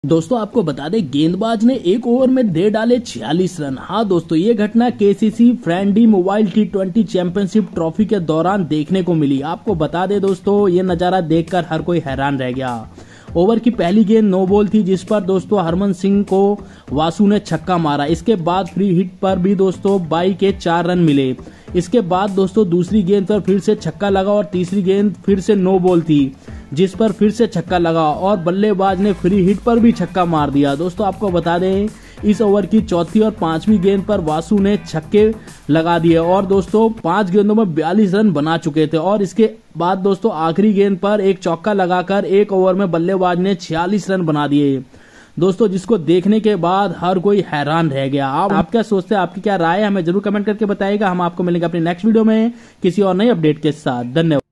दोस्तों आपको बता दें गेंदबाज ने एक ओवर में दे डाले 46 रन। हाँ दोस्तों, ये घटना KCC Friendi mobile T20 championship trophy के दौरान देखने को मिली। आपको बता दें दोस्तों, ये नजारा देखकर हर कोई हैरान रह गया। ओवर की पहली गेंद नो बॉल थी, जिस पर दोस्तों हरमन सिंह को वासु ने छक्का मारा। इसके बाद फ्री हिट पर भी दोस्तों 22 के 4 रन मिले। इसके बाद दोस्तों दूसरी गेंद पर फिर से छक्का लगा और तीसरी गेंद फिर से नो बॉल थी, जिस पर फिर से छक्का लगा और बल्लेबाज ने फ्री हिट पर भी छक्का मार दिया। दोस्तों आपको बता दें, इस ओवर की चौथी और पांचवी गेंद पर वासु ने छक्के लगा दिए और दोस्तों 5 गेंदों में 42 रन बना चुके थे। और इसके बाद दोस्तों आखिरी गेंद पर एक चौका लगाकर एक ओवर में बल्लेबाज ने 46 रन बना दिए दोस्तों, जिसको देखने के बाद हर कोई हैरान रह गया। आप क्या सोचते हैं, आपकी क्या राय है, हमें जरूर कमेंट करके बताइएगा। हम आपको मिलेंगे अपनी नेक्स्ट वीडियो में किसी और नई अपडेट के साथ। धन्यवाद।